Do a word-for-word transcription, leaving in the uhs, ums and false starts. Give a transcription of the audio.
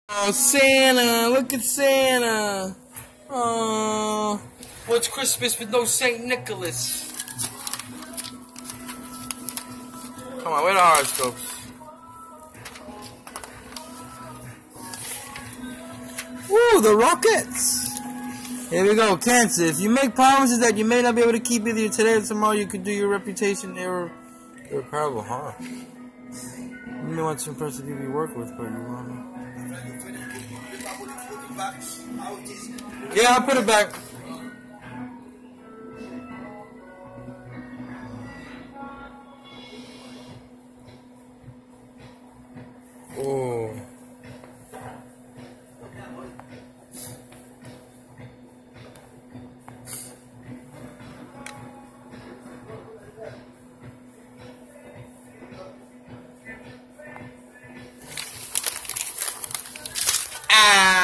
Oh, Santa! Look at Santa! Oh, what's Christmas with no Saint Nicholas? Come on, where are the horoscopes? Woo, the rockets! Here we go, Cancer. If you make promises that you may not be able to keep either today or tomorrow, you could do your reputation irre irreparable harm. You may want to impress the people you work with, but you want to. Yeah, I'll put it back. Oh. Ah.